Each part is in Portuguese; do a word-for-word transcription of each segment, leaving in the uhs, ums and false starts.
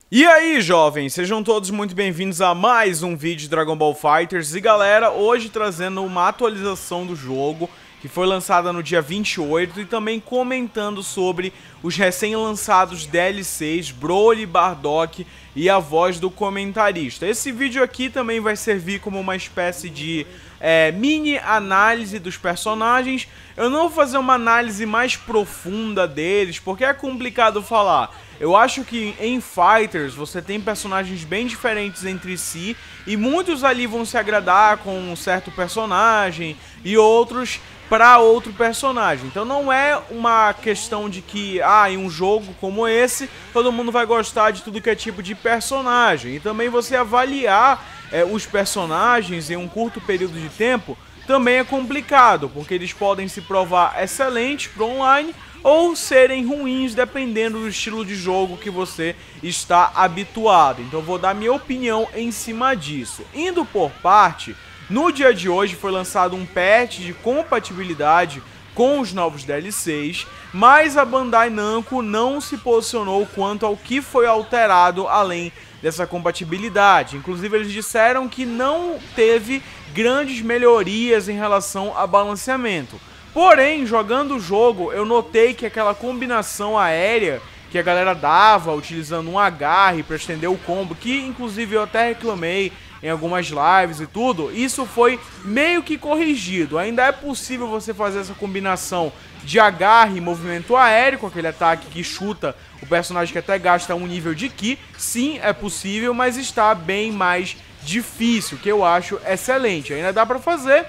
E aí, jovens, sejam todos muito bem-vindos a mais um vídeo de Dragon Ball FighterZ. E galera, hoje trazendo uma atualização do jogo que foi lançada no dia vinte e oito e também comentando sobre os recém-lançados D L Cs Broly, Bardock e a voz do comentarista. Esse vídeo aqui também vai servir como uma espécie de é, mini análise dos personagens. Eu não vou fazer uma análise mais profunda deles, porque é complicado falar. Eu acho que em Fighters você tem personagens bem diferentes entre si e muitos ali vão se agradar com um certo personagem e outros para outro personagem. Então não é uma questão de que, ah, em um jogo como esse, todo mundo vai gostar de tudo que é tipo de personagem. E também você avaliar é, os personagens em um curto período de tempo também é complicado, porque eles podem se provar excelentes para online ou serem ruins dependendo do estilo de jogo que você está habituado. Então eu vou dar minha opinião em cima disso. Indo por parte, no dia de hoje foi lançado um patch de compatibilidade com os novos D L Cs, mas a Bandai Namco não se posicionou quanto ao que foi alterado além dessa compatibilidade. Inclusive eles disseram que não teve grandes melhorias em relação a balanceamento. Porém, jogando o jogo, eu notei que aquela combinação aérea que a galera dava, utilizando um agarre para estender o combo, que inclusive eu até reclamei em algumas lives e tudo, isso foi meio que corrigido. Ainda é possível você fazer essa combinação de agarre e movimento aéreo, com aquele ataque que chuta o personagem que até gasta um nível de Ki. Sim, é possível, mas está bem mais difícil, que eu acho excelente. Ainda dá pra fazer,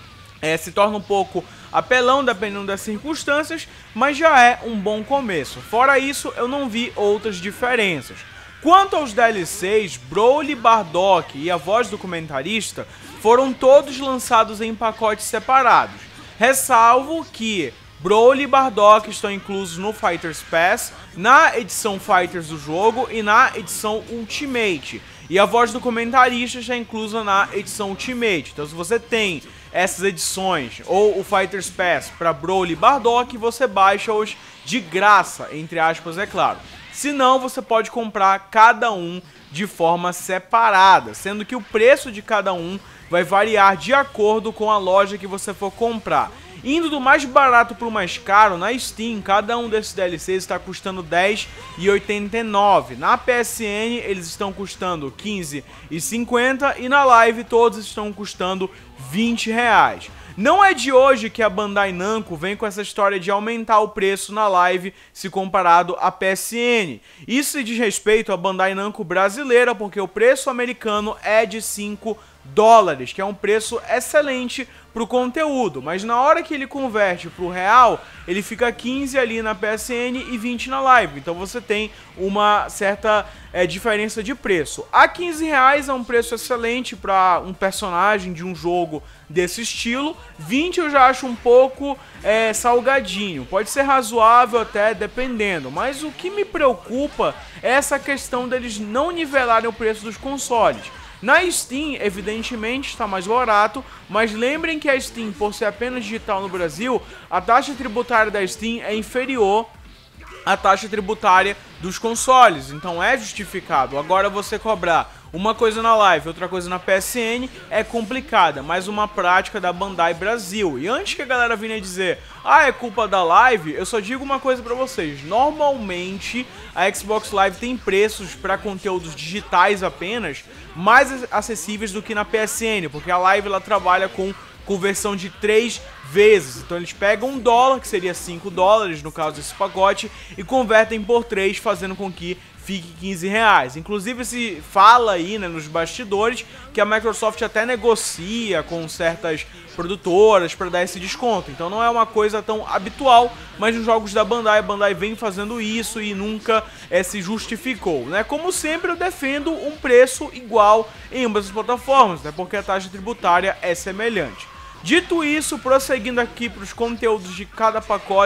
é, se torna um pouco apelão dependendo das circunstâncias, mas já é um bom começo. Fora isso, eu não vi outras diferenças. Quanto aos D L Cs, Broly, Bardock e a voz do comentarista foram todos lançados em pacotes separados. Ressalvo que Broly e Bardock estão inclusos no Fighters Pass, na edição Fighters do jogo e na edição Ultimate. E a voz do comentarista já é inclusa na edição Ultimate. Então se você tem essas edições ou o Fighters Pass para Broly e Bardock, você baixa-os de graça, entre aspas, é claro. Se não, você pode comprar cada um de forma separada, sendo que o preço de cada um vai variar de acordo com a loja que você for comprar. Indo do mais barato para o mais caro, na Steam, cada um desses D L Cs está custando dez reais e oitenta e nove centavos. Na P S N, eles estão custando quinze reais e cinquenta centavos e na Live todos estão custando vinte reais. Não é de hoje que a Bandai Namco vem com essa história de aumentar o preço na Live se comparado à P S N. Isso diz respeito à Bandai Namco brasileira, porque o preço americano é de cinco dólares, que é um preço excelente para o conteúdo, mas na hora que ele converte para o real, ele fica quinze ali na P S N e vinte na Live, então você tem uma certa é, diferença de preço. A quinze reais é um preço excelente para um personagem de um jogo desse estilo, vinte eu já acho um pouco é, salgadinho, pode ser razoável até dependendo, mas o que me preocupa é essa questão deles não nivelarem o preço dos consoles. Na Steam, evidentemente, está mais barato, mas lembrem que a Steam, por ser apenas digital no Brasil, a taxa tributária da Steam é inferior à taxa tributária dos consoles, então é justificado. Agora você cobrar uma coisa na Live, outra coisa na P S N é complicada, mas uma prática da Bandai Brasil. E antes que a galera venha dizer, ah, é culpa da Live, eu só digo uma coisa pra vocês. Normalmente a Xbox Live tem preços para conteúdos digitais apenas mais acessíveis do que na P S N, porque a Live ela trabalha com conversão de três vezes. Então eles pegam um dólar, que seria cinco dólares no caso desse pacote, e convertem por três, fazendo com que fique quinze reais. Inclusive se fala aí, né, nos bastidores que a Microsoft até negocia com certas produtoras para dar esse desconto. Então não é uma coisa tão habitual, mas nos jogos da Bandai, a Bandai vem fazendo isso e nunca é, se justificou, né? Como sempre eu defendo um preço igual em ambas as plataformas, né, porque a taxa tributária é semelhante. Dito isso, prosseguindo aqui para os conteúdos de cada pacote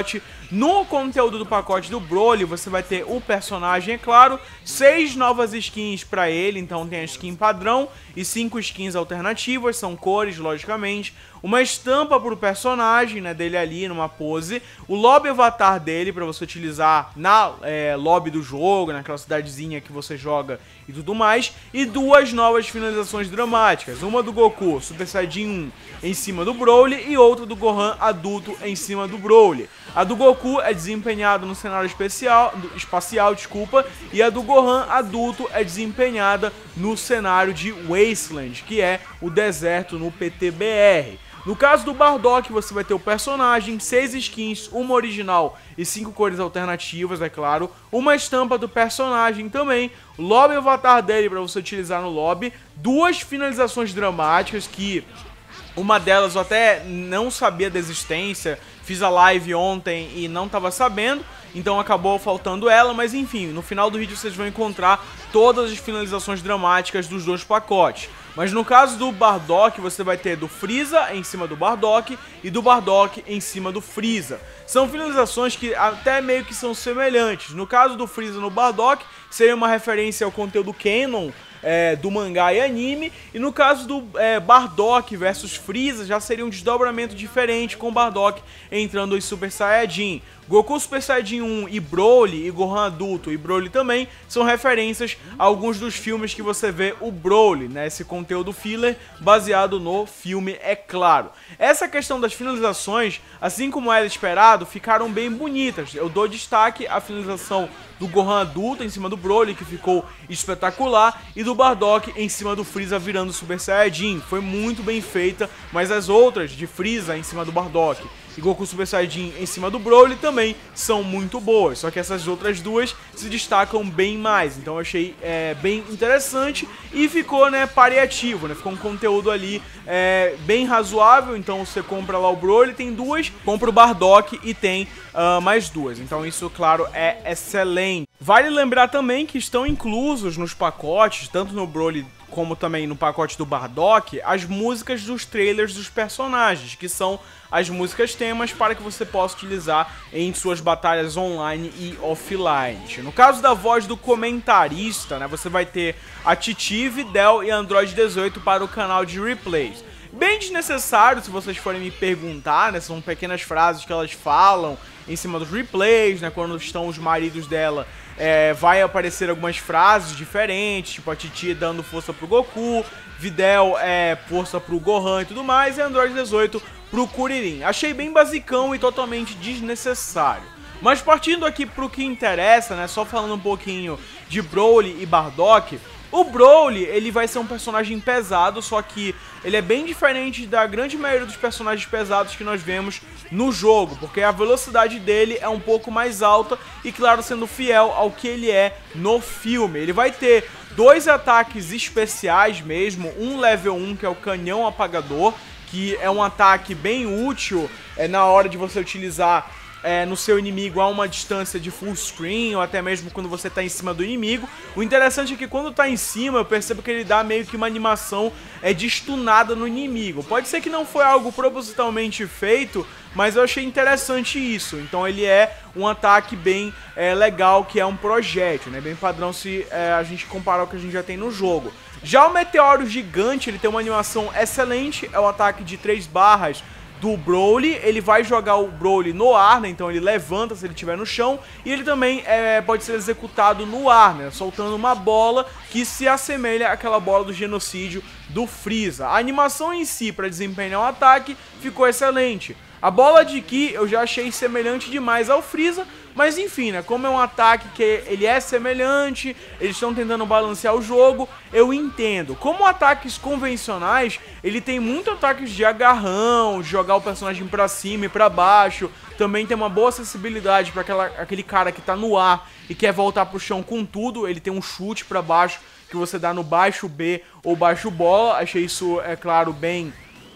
No conteúdo do pacote do Broly, você vai ter o personagem, é claro, seis novas skins pra ele, então tem a skin padrão e cinco skins alternativas, são cores, logicamente, uma estampa pro personagem, né, dele ali numa pose, o lobby avatar dele pra você utilizar na é, lobby do jogo, naquela cidadezinha que você joga e tudo mais, e duas novas finalizações dramáticas, uma do Goku Super Saiyajin um em cima do Broly e outra do Gohan adulto em cima do Broly. A do Goku é desempenhada no cenário especial, espacial, desculpa, e a do Gohan adulto é desempenhada no cenário de Wasteland, que é o deserto no P T B R. No caso do Bardock, você vai ter o personagem, seis skins, uma original e cinco cores alternativas, é claro, uma estampa do personagem também, lobby avatar dele para você utilizar no lobby, duas finalizações dramáticas que... Uma delas eu até não sabia da existência, fiz a live ontem e não estava sabendo, então acabou faltando ela, mas enfim, no final do vídeo vocês vão encontrar todas as finalizações dramáticas dos dois pacotes. Mas no caso do Bardock, você vai ter do Freeza em cima do Bardock e do Bardock em cima do Freeza. São finalizações que até meio que são semelhantes. No caso do Freeza no Bardock, seria uma referência ao conteúdo canon É, do mangá e anime, e no caso do é, Bardock versus Freeza já seria um desdobramento diferente, com Bardock entrando em Super Saiyajin. Goku Super Saiyajin um e Broly, e Gohan adulto e Broly também, são referências a alguns dos filmes que você vê o Broly, né, esse conteúdo filler baseado no filme, é claro. Essa questão das finalizações, assim como era esperado, ficaram bem bonitas. Eu dou destaque à finalização do Gohan adulto em cima do Broly, que ficou espetacular, e do Bardock em cima do Freeza virando Super Saiyajin. Foi muito bem feita, mas as outras de Freeza em cima do Bardock e Goku Super Saiyajin em cima do Broly também são muito boas, só que essas outras duas se destacam bem mais, então eu achei é, bem interessante e ficou, né, pariativo, né, ficou um conteúdo ali é, bem razoável. Então você compra lá o Broly, tem duas, compra o Bardock e tem uh, mais duas, então isso, claro, é excelente. Vale lembrar também que estão inclusos nos pacotes, tanto no Broly como também no pacote do Bardock, as músicas dos trailers dos personagens, que são as músicas temas para que você possa utilizar em suas batalhas online e offline. No caso da voz do comentarista, né, você vai ter a Titi, Videl e Android dezoito para o canal de replays. Bem desnecessário, se vocês forem me perguntar, né, são pequenas frases que elas falam em cima dos replays, né, quando estão os maridos dela, é, vai aparecer algumas frases diferentes, tipo a Titi dando força pro Goku, Videl é força pro Gohan e tudo mais, e Android dezoito pro Kuririn. Achei bem basicão e totalmente desnecessário. Mas partindo aqui pro que interessa, né, só falando um pouquinho de Broly e Bardock, o Broly, ele vai ser um personagem pesado, só que ele é bem diferente da grande maioria dos personagens pesados que nós vemos no jogo, porque a velocidade dele é um pouco mais alta e, claro, sendo fiel ao que ele é no filme. Ele vai ter dois ataques especiais mesmo, um level um, que é o Canhão Apagador, que é um ataque bem útil é, na hora de você utilizar É, no seu inimigo a uma distância de full screen, ou até mesmo quando você está em cima do inimigo. O interessante é que quando está em cima, eu percebo que ele dá meio que uma animação é, de stunada no inimigo. Pode ser que não foi algo propositalmente feito, mas eu achei interessante isso. Então ele é um ataque bem é, legal, que é um projétil, né? Bem padrão se é, a gente comparar o que a gente já tem no jogo. Já o Meteoro Gigante, ele tem uma animação excelente, é o ataque de três barras do Broly. Ele vai jogar o Broly no ar, né? Então ele levanta se ele estiver no chão, e ele também é, pode ser executado no ar, né? Soltando uma bola que se assemelha àquela bola do genocídio do Freeza. A animação em si para desempenhar um ataque ficou excelente. A bola de Ki eu já achei semelhante demais ao Freeza, mas enfim, né, como é um ataque que ele é semelhante, eles estão tentando balancear o jogo, eu entendo. Como ataques convencionais, ele tem muito ataques de agarrão, de jogar o personagem pra cima e pra baixo, também tem uma boa acessibilidade para aquele cara que tá no ar e quer voltar pro chão com tudo, ele tem um chute pra baixo que você dá no baixo B ou baixo bola, achei isso, é claro, bem...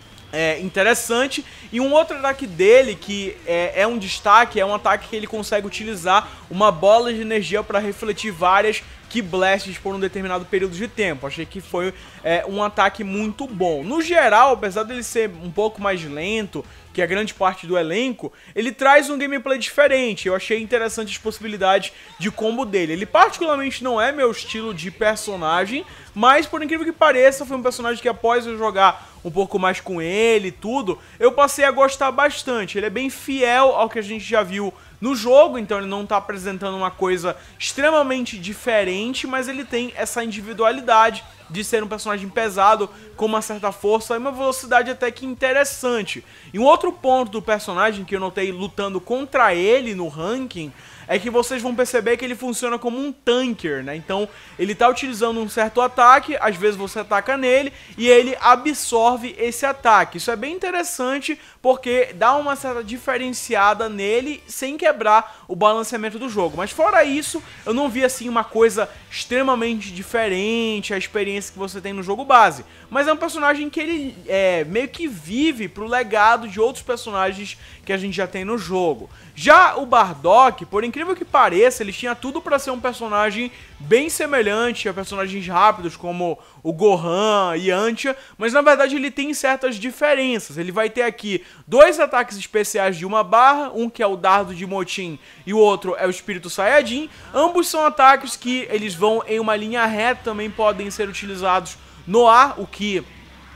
É interessante. E um outro ataque dele que é, é um destaque, é um ataque que ele consegue utilizar uma bola de energia para refletir várias Ki Blasts por um determinado período de tempo. Achei que foi é, um ataque muito bom. No geral, apesar dele ser um pouco mais lento que a grande parte do elenco, ele traz um gameplay diferente. Eu achei interessante as possibilidades de combo dele. Ele particularmente não é meu estilo de personagem, mas por incrível que pareça, foi um personagem que após eu jogar um pouco mais com ele e tudo, eu passei a gostar bastante. Ele é bem fiel ao que a gente já viu no jogo, então ele não está apresentando uma coisa extremamente diferente, mas ele tem essa individualidade de ser um personagem pesado, com uma certa força e uma velocidade até que interessante. E um outro ponto do personagem que eu notei lutando contra ele no ranking é que vocês vão perceber que ele funciona como um tanker, né? Então ele tá utilizando um certo ataque, às vezes você ataca nele e ele absorve esse ataque. Isso é bem interessante porque dá uma certa diferenciada nele sem quebrar o balanceamento do jogo. Mas fora isso, eu não vi assim uma coisa extremamente diferente, a experiência que você tem no jogo base. Mas é um personagem que ele é, meio que vive pro legado de outros personagens que a gente já tem no jogo. Já o Bardock, por incrível que pareça, ele tinha tudo para ser um personagem bem semelhante a personagens rápidos como o Gohan e Yantia, mas na verdade ele tem certas diferenças. Ele vai ter aqui dois ataques especiais de uma barra, um que é o Dardo de Motin e o outro é o Espírito Saiyajin. Ambos são ataques que eles vão em uma linha reta, também podem ser utilizados no ar, o que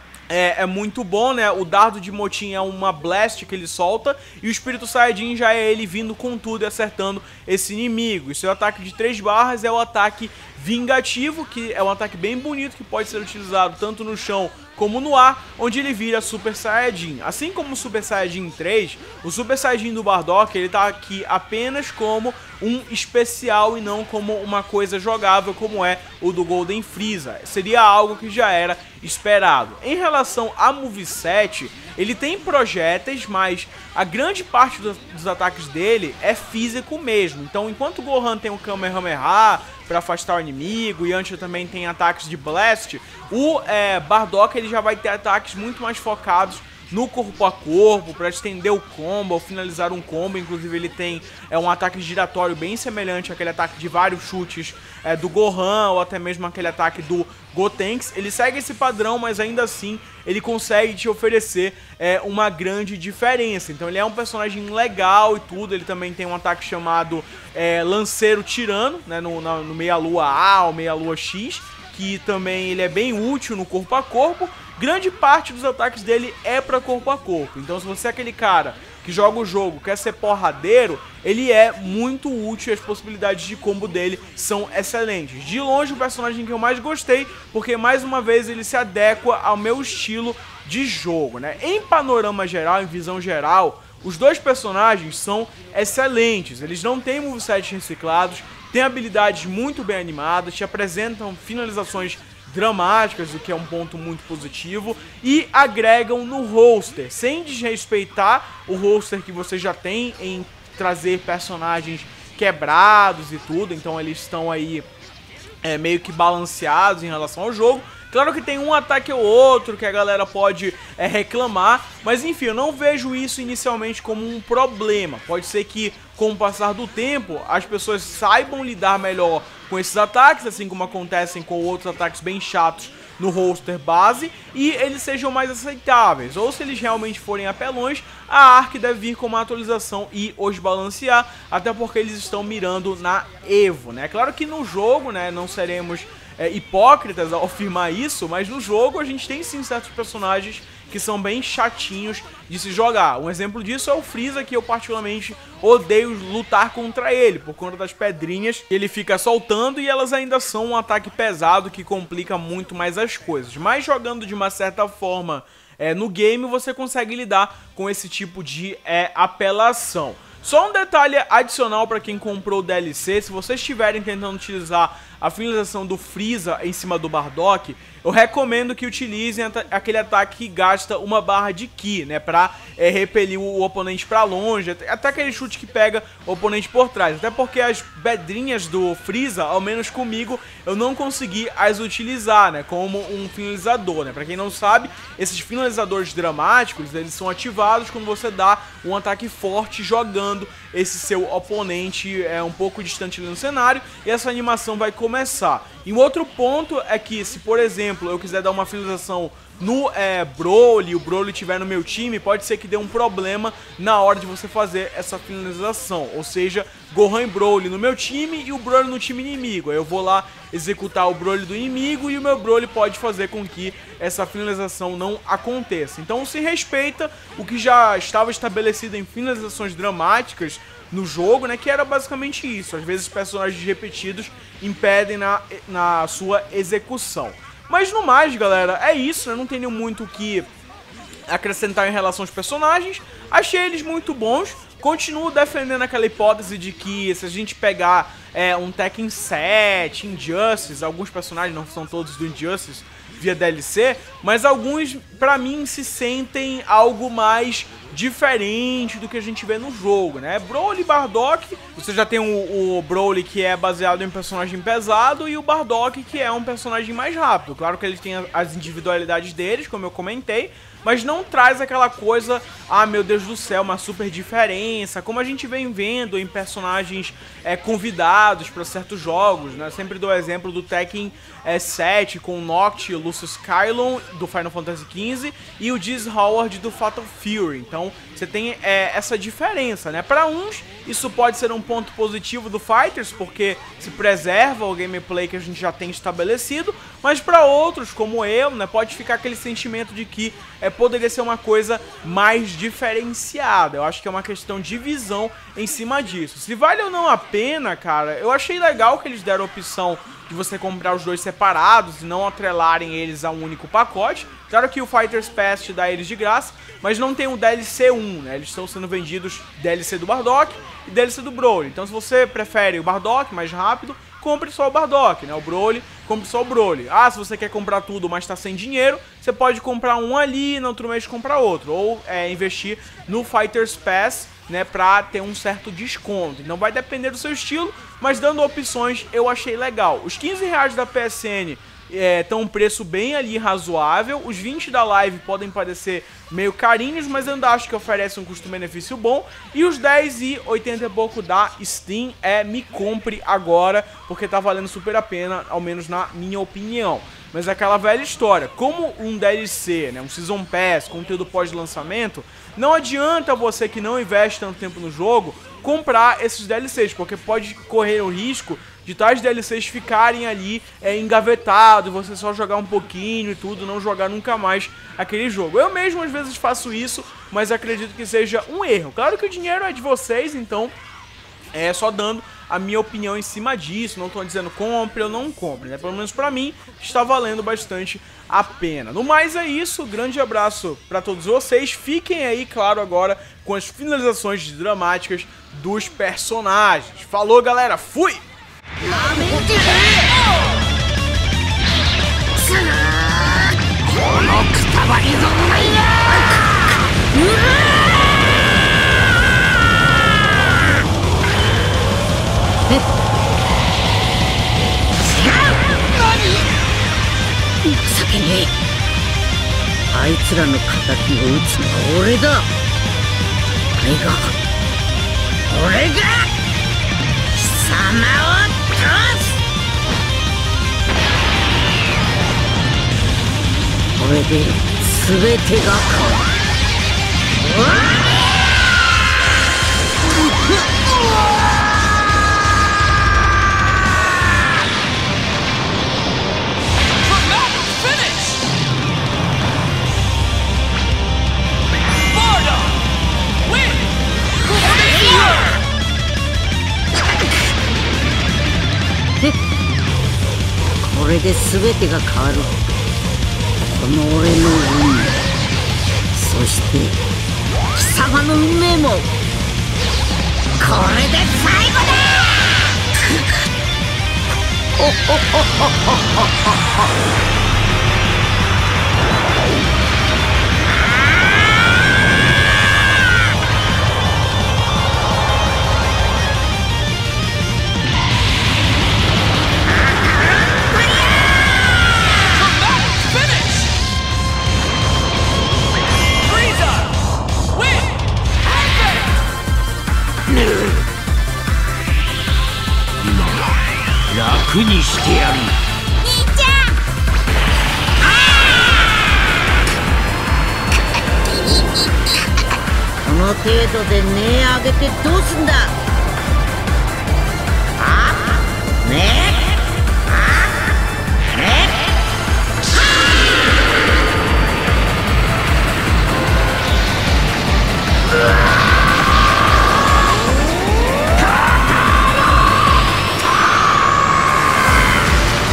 É, é muito bom, né? O Dardo de Motin é uma blast que ele solta e o Espírito Saiyajin já é ele vindo com tudo e acertando esse inimigo. E seu ataque de três barras é o ataque vingativo, que é um ataque bem bonito que pode ser utilizado tanto no chão como no ar, onde ele vira Super Saiyajin. Assim como o Super Saiyajin três, o Super Saiyajin do Bardock, ele tá aqui apenas como um especial e não como uma coisa jogável como é o do Golden Frieza. Seria algo que já era esperado. Em relação a moveset, ele tem projéteis, mas a grande parte dos, dos ataques dele é físico mesmo. Então, enquanto o Gohan tem o Kamehameha para afastar o inimigo, e Yantia também tem ataques de Blast, o é, Bardock ele já vai ter ataques muito mais focados no corpo a corpo, para estender o combo, ou finalizar um combo. Inclusive ele tem é, um ataque giratório bem semelhante àquele ataque de vários chutes é, do Gohan, ou até mesmo aquele ataque do Gotenks. Ele segue esse padrão, mas ainda assim ele consegue te oferecer é, uma grande diferença. Então ele é um personagem legal e tudo. Ele também tem um ataque chamado é, Lanceiro Tirano, né, no, na, no Meia-Lua A ou Meia-Lua X, que também ele é bem útil no corpo a corpo. Grande parte dos ataques dele é para corpo a corpo. Então se você é aquele cara que joga o jogo, quer ser porradeiro, ele é muito útil e as possibilidades de combo dele são excelentes. De longe o personagem que eu mais gostei, porque mais uma vez ele se adequa ao meu estilo de jogo, né? Em panorama geral, em visão geral, os dois personagens são excelentes. Eles não têm movesets reciclados, têm habilidades muito bem animadas, te apresentam finalizações dramáticas, o que é um ponto muito positivo, e agregam no roster, sem desrespeitar o roster que você já tem em trazer personagens quebrados e tudo. Então eles estão aí é, meio que balanceados em relação ao jogo. Claro que tem um ataque ou outro que a galera pode é, reclamar, mas enfim, eu não vejo isso inicialmente como um problema. Pode ser que com o passar do tempo as pessoas saibam lidar melhor com esses ataques, assim como acontecem com outros ataques bem chatos no roster base, e eles sejam mais aceitáveis. Ou se eles realmente forem apelões, a Arc deve vir com uma atualização e os balancear, até porque eles estão mirando na Evo, né? Claro que no jogo, né, não seremos é, hipócritas ao afirmar isso, mas no jogo a gente tem sim certos personagens que são bem chatinhos de se jogar. Um exemplo disso é o Frieza, que eu particularmente odeio lutar contra ele, por conta das pedrinhas que ele fica soltando, e elas ainda são um ataque pesado que complica muito mais as coisas. Mas jogando de uma certa forma é, no game, você consegue lidar com esse tipo de é, apelação. Só um detalhe adicional para quem comprou o D L C: se vocês estiverem tentando utilizar a finalização do Frieza em cima do Bardock, eu recomendo que utilizem aquele ataque que gasta uma barra de Ki, né, pra é, repelir o oponente pra longe, até aquele chute que pega o oponente por trás. Até porque as pedrinhas do Frieza, ao menos comigo, eu não consegui as utilizar, né, como um finalizador, né. Pra quem não sabe, esses finalizadores dramáticos, eles são ativados quando você dá um ataque forte jogando esse seu oponente é um pouco distante ali no cenário e essa animação vai começar. E um outro ponto é que se, por exemplo, eu quiser dar uma finalização no é, Broly, o Broly estiver no meu time, pode ser que dê um problema na hora de você fazer essa finalização. Ou seja, Gohan e Broly no meu time e o Broly no time inimigo. Aí eu vou lá executar o Broly do inimigo e o meu Broly pode fazer com que essa finalização não aconteça. Então se respeita o que já estava estabelecido em finalizações dramáticas no jogo, né, que era basicamente isso. Às vezes personagens repetidos impedem na, na sua execução. Mas no mais, galera, é isso, né? Não tenho muito o que acrescentar em relação aos personagens. Achei eles muito bons. Continuo defendendo aquela hipótese de que se a gente pegar é, um Tekken sete, Injustice, alguns personagens, não são todos do Injustice, via D L C, mas alguns, pra mim, se sentem algo mais diferente do que a gente vê no jogo, né? Broly e Bardock, você já tem o, o Broly que é baseado em um personagem pesado e o Bardock que é um personagem mais rápido. Claro que ele tem as individualidades deles, como eu comentei, mas não traz aquela coisa, ah, meu Deus do céu, uma super diferença, como a gente vem vendo em personagens é, convidados para certos jogos, né? Sempre dou o exemplo do Tekken é, sete com o Noct e o Lucius Kylon do Final Fantasy quinze e o Diz Howard do Fatal Fury. Então você tem é, essa diferença, né? Para uns isso pode ser um ponto positivo do Fighters, porque se preserva o gameplay que a gente já tem estabelecido, mas para outros, como eu, né, pode ficar aquele sentimento de que é, poderia ser uma coisa mais diferenciada. Eu acho que é uma questão de visão em cima disso. Se vale ou não a pena, cara, eu achei legal que eles deram a opção de você comprar os dois separados e não atrelarem eles a um único pacote. Claro que o Fighters Pass te dá eles de graça, mas não tem o D L C um, né? Eles estão sendo vendidos D L C do Bardock e D L C do Broly. Então se você prefere o Bardock mais rápido, compre só o Bardock, né? O Broly, compre só o Broly. Ah, se você quer comprar tudo, mas tá sem dinheiro, você pode comprar um ali e no outro mês comprar outro. Ou é, investir no Fighters Pass, né, pra ter um certo desconto. Então vai depender do seu estilo, mas dando opções eu achei legal. Os quinze reais da P S N estão é, um preço bem ali razoável. Os vinte da Live podem parecer meio carinhos, mas eu ainda acho que oferece um custo-benefício bom. E os dez e oitenta e pouco da Steam é me compre agora, porque tá valendo super a pena, ao menos na minha opinião. Mas é aquela velha história, como um D L C, né, um Season Pass, conteúdo pós-lançamento, não adianta você que não investe tanto tempo no jogo comprar esses D L Cs, porque pode correr o risco de tais D L Cs ficarem ali é, engavetados, você só jogar um pouquinho e tudo, não jogar nunca mais aquele jogo. Eu mesmo às vezes faço isso, mas acredito que seja um erro. Claro que o dinheiro é de vocês, então é só dando a minha opinião em cima disso, não tô dizendo compre ou não compre, né? Pelo menos pra mim está valendo bastante a pena. No mais é isso, grande abraço pra todos vocês, fiquem aí, claro, agora com as finalizações dramáticas dos personagens. Falou, galera, fui! Frieza! Win! Perfect! 程度で値上げてどうすんだ。あねあね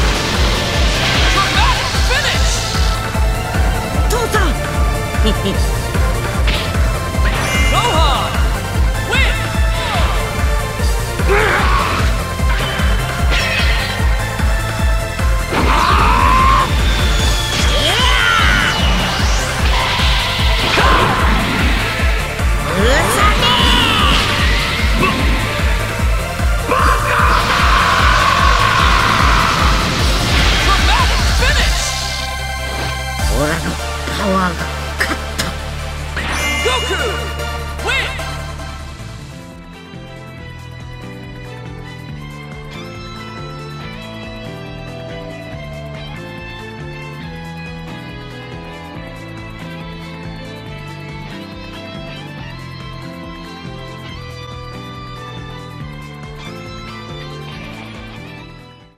父さん